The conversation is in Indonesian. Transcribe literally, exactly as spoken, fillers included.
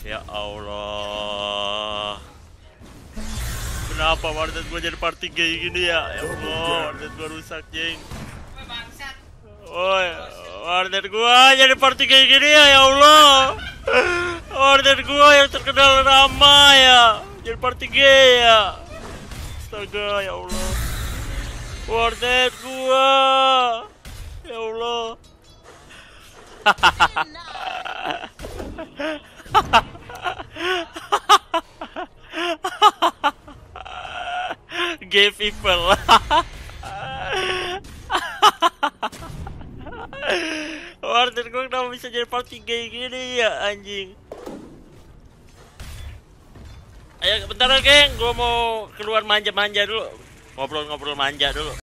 Ya Allah. Kenapa warnet gua jadi party kayak gini ya? Ya Allah, warnet gua rusak, jeng. Woi, warnet gua jadi party kayak gini ya, ya Allah. Warnet gua yang terkenal ramai ya, jadi party gay ya. Astaga, ya Allah. Warnet gua. Ya Allah. Gay people. Warnet gue kenapa bisa jadi party gay gini ya, anjing. Ayo bentar ya geng, gue mau keluar manja-manja dulu. Ngobrol-ngobrol manja dulu.